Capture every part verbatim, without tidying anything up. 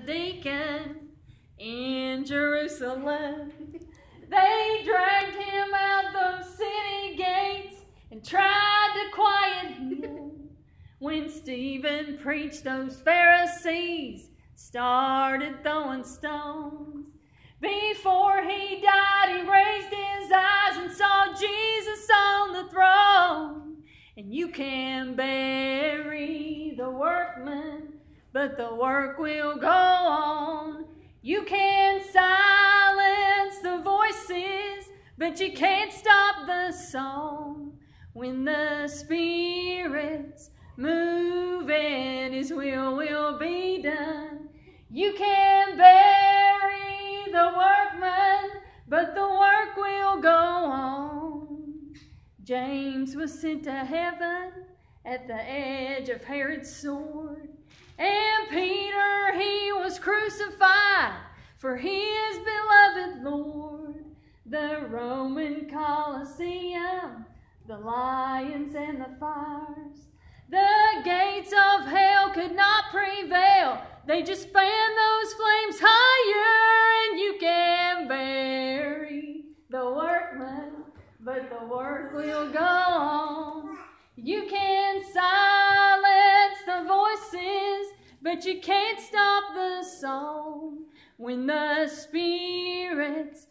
deacon in Jerusalem. They dragged him out those city gates and tried to quiet him. When Stephen preached, those Pharisees started throwing stones. Before he died, he raised his eyes and saw Jesus on the throne. And you can bury the workman, but the work will go on. You can silence the voices, but you can't stop the song. When the Spirit's moving, His will will be done. You can bury the workman, but the work will go on. James was sent to heaven at the edge of Herod's sword. And Peter, he was crucified for his beloved Lord. The Roman Colosseum, the lions and the fires, the gates of hell could not prevail. They just fanned those flames higher. And you can bury the workman, but the work will go on. You can silence the voices, but you can't stop the song. When the Spirit's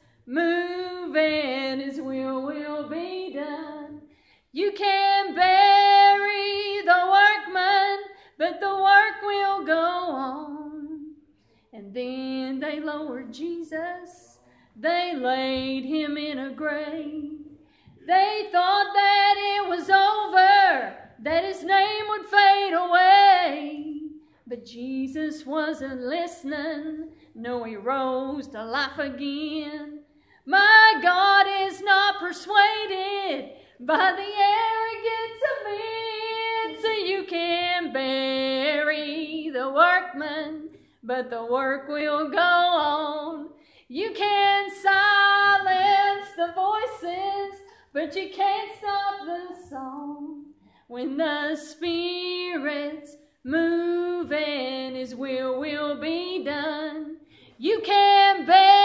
moving, His will will be done. You can bury the workman, but the work will go on. And then they lowered Jesus. They laid him in a grave. They thought that it was over, that his name would fade away. But Jesus wasn't listening. No, he rose to life again. My God is not persuaded by the arrogance of men. So you can bury the workman, but the work will go on. You can silence the voices, but you can't stop the song. When the Spirit's moving, His will will be done. You can bear